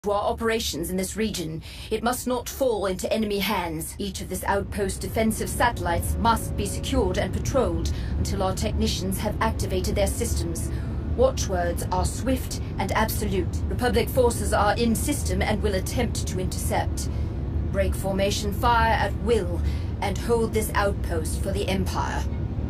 to our operations in this region. It must not fall into enemy hands. Each of this outpost's defensive satellites must be secured and patrolled until our technicians have activated their systems. Watchwords are swift and absolute. Republic forces are in system and will attempt to intercept. Break formation, fire at will, and hold this outpost for the Empire.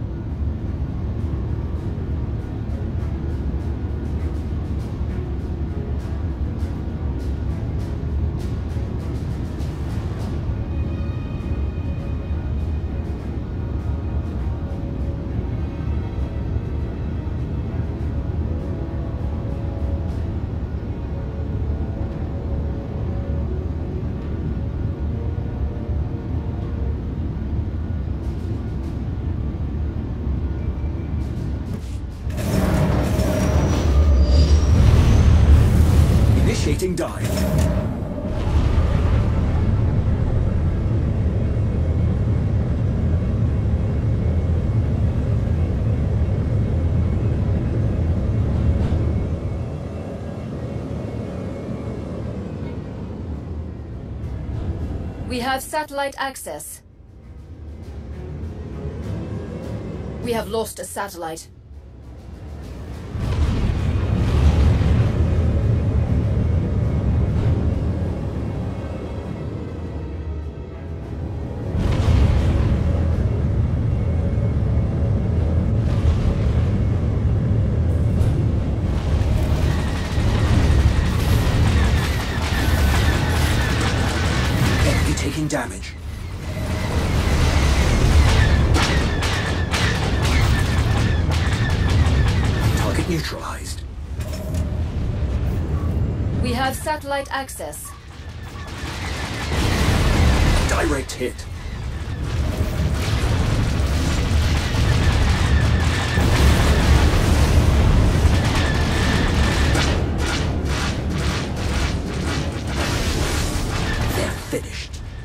Initiating dive. We have satellite access. We have lost a satellite. Taking damage. Target neutralized. We have satellite access. Direct hit. They're finished.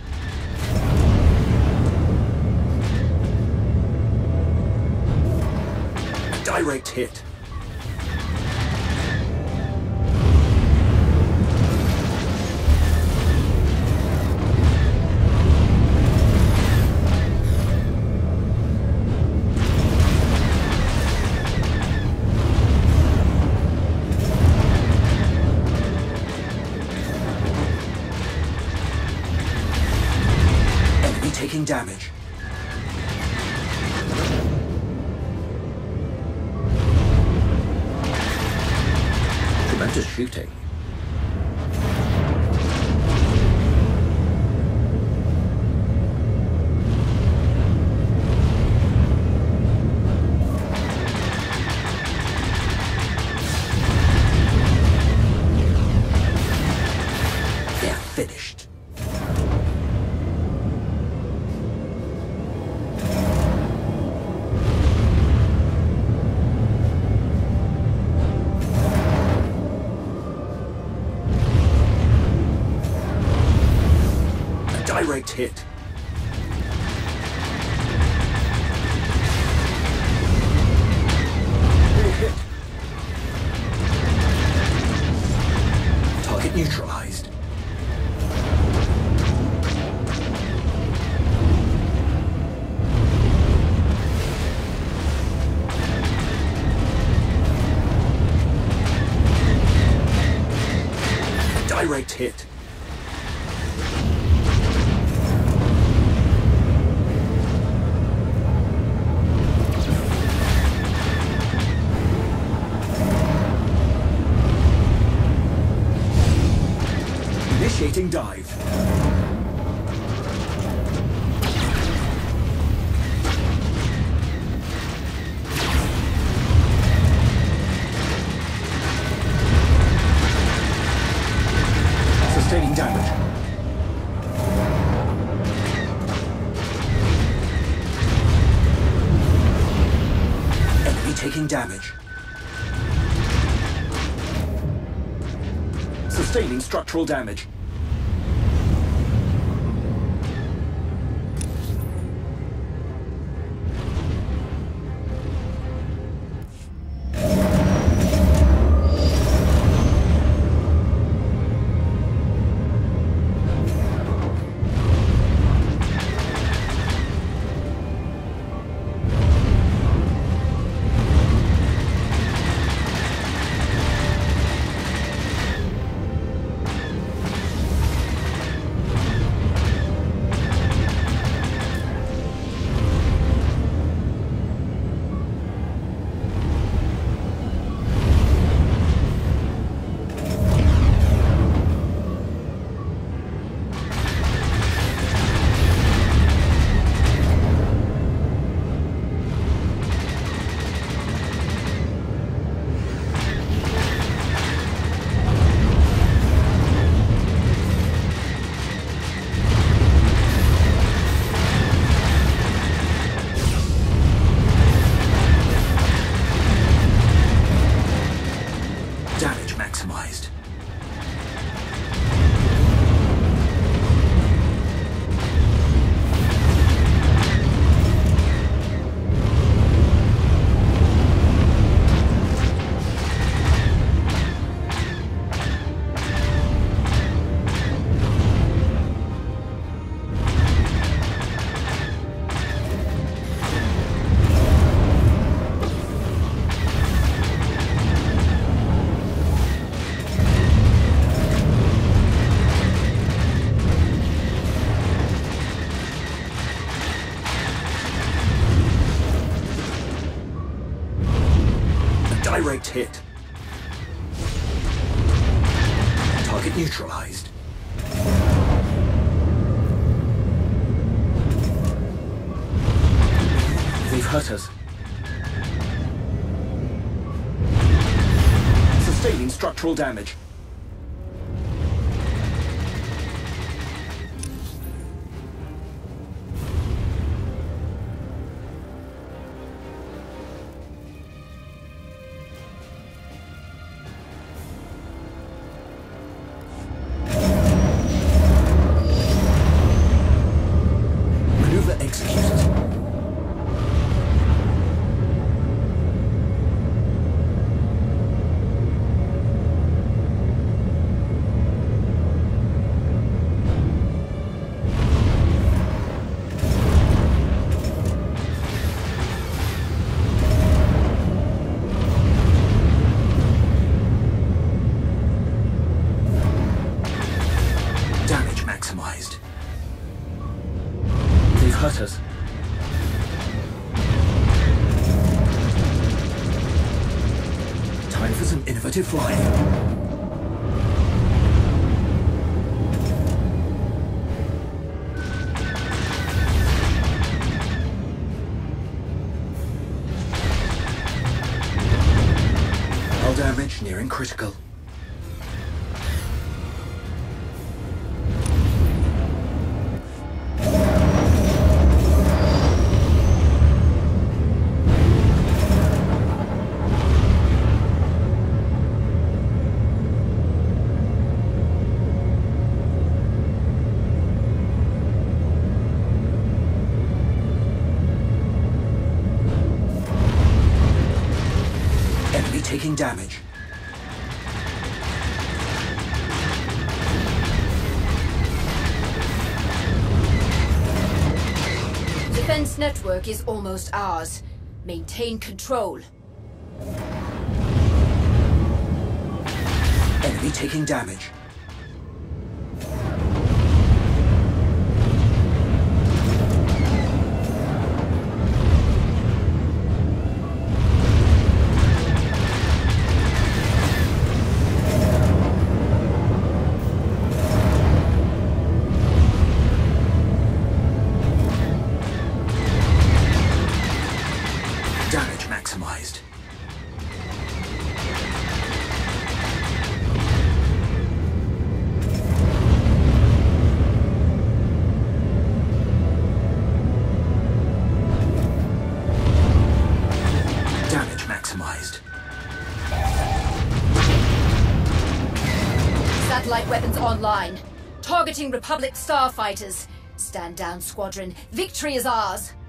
Direct hit. Enemy taking damage. Tremendous shooting. They're finished. Direct hit. Hit. Target neutralized. Direct hit. Initiating dive. Sustaining damage. Enemy taking damage. Sustaining structural damage. Direct hit. Target neutralized. They've hurt us. Sustaining structural damage. Maneuver executed. Damage maximized. They've hurt us. Time for some innovative flying. Hull damage nearing critical. Enemy taking damage. Defense network is almost ours. Maintain control. Enemy taking damage. Damage maximized. Damage maximized. Satellite weapons online. Targeting Republic starfighters. Stand down, squadron. Victory is ours.